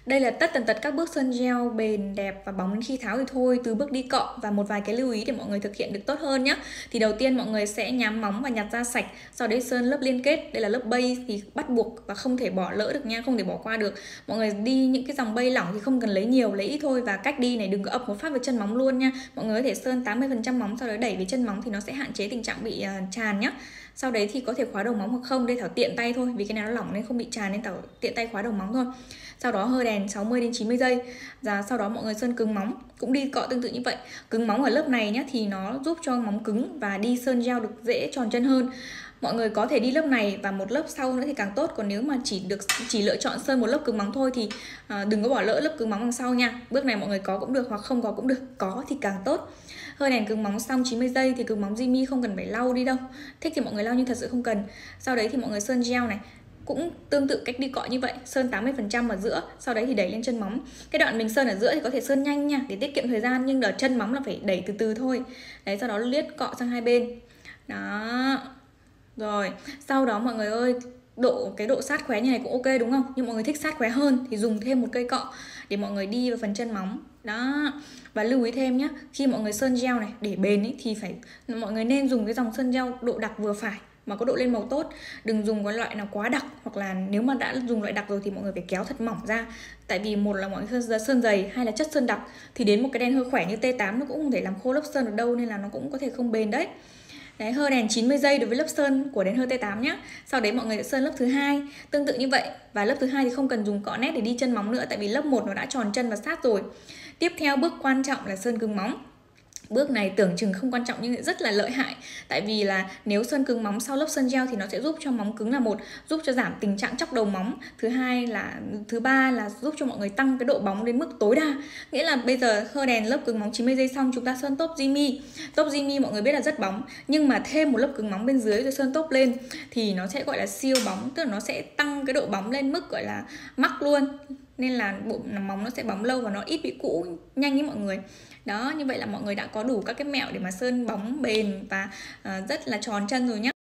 Đây là tất tần tật các bước sơn gel bền, đẹp và bóng đến khi tháo thì thôi, từ bước đi cọ và một vài cái lưu ý để mọi người thực hiện được tốt hơn nhé. Thì đầu tiên mọi người sẽ nhám móng và nhặt da sạch, sau đấy sơn lớp liên kết. Đây là lớp base thì bắt buộc và không thể bỏ lỡ được nha, không thể bỏ qua được. Mọi người đi những cái dòng base lỏng thì không cần lấy nhiều, lấy ít thôi. Và cách đi này đừng có ập một phát vào chân móng luôn nha. Mọi người có thể sơn 80% móng, sau đó đẩy về chân móng thì nó sẽ hạn chế tình trạng bị tràn nhé. Sau đấy thì có thể khóa đầu móng hoặc không, đây Thảo tiện tay thôi vì cái này nó lỏng nên không bị tràn nên Thảo tiện tay khóa đầu móng thôi. Sau đó hơi đèn 60 đến 90 giây. Và sau đó mọi người sơn cứng móng, cũng đi cọ tương tự như vậy. Cứng móng ở lớp này nhé thì nó giúp cho móng cứng và đi sơn gel được dễ tròn chân hơn. Mọi người có thể đi lớp này và một lớp sau nữa thì càng tốt. Còn nếu mà chỉ lựa chọn sơn một lớp cứng móng thôi thì đừng có bỏ lỡ lớp cứng móng đằng sau nha. Bước này mọi người có cũng được hoặc không có cũng được, có thì càng tốt. Hơi đèn cứng móng xong 90 giây thì cứng móng Jimmy không cần phải lau đi đâu. Thích thì mọi người lau nhưng thật sự không cần. Sau đấy thì mọi người sơn gel này, cũng tương tự cách đi cọ như vậy, sơn 80% ở giữa, sau đấy thì đẩy lên chân móng. Cái đoạn mình sơn ở giữa thì có thể sơn nhanh nha để tiết kiệm thời gian, nhưng ở chân móng là phải đẩy từ từ thôi. Đấy, sau đó liếc cọ sang hai bên. Đó. Rồi, sau đó mọi người ơi, cái độ sát khóe như này cũng ok đúng không? Nhưng mọi người thích sát khóe hơn thì dùng thêm một cây cọ để mọi người đi vào phần chân móng. Đó. Và lưu ý thêm nhé, khi mọi người sơn gel này để bền ấy, thì mọi người nên dùng cái dòng sơn gel độ đặc vừa phải mà có độ lên màu tốt. Đừng dùng cái loại nào quá đặc, hoặc là nếu mà đã dùng loại đặc rồi thì mọi người phải kéo thật mỏng ra. Tại vì một là mọi người sơn dày, hay là chất sơn đặc thì đến một cái đèn hơi khỏe như T8 nó cũng không thể làm khô lớp sơn được đâu, nên là nó cũng có thể không bền đấy. Đấy, hơ đèn 90 giây đối với lớp sơn của đèn hơ T8 nhé. Sau đấy mọi người sẽ sơn lớp thứ hai tương tự như vậy. Và lớp thứ hai thì không cần dùng cọ nét để đi chân móng nữa, tại vì lớp 1 nó đã tròn chân và sát rồi. Tiếp theo bước quan trọng là sơn cứng móng. Bước này tưởng chừng không quan trọng nhưng rất là lợi hại. Tại vì là nếu sơn cứng móng sau lớp sơn gel thì nó sẽ giúp cho móng cứng là một, giúp cho giảm tình trạng chóc đầu móng. Thứ ba là giúp cho mọi người tăng cái độ bóng đến mức tối đa. Nghĩa là bây giờ hơ đèn lớp cứng móng 90 giây xong, chúng ta sơn top Jimmy. Top Jimmy mọi người biết là rất bóng, nhưng mà thêm một lớp cứng móng bên dưới rồi sơn top lên thì nó sẽ gọi là siêu bóng, tức là nó sẽ tăng cái độ bóng lên mức gọi là mắc luôn. Nên là bộ móng nó sẽ bóng lâu và nó ít bị cũ nhanh với mọi người. Đó, như vậy là mọi người đã có đủ các cái mẹo để mà sơn bóng bền và rất là tròn chân rồi nhá.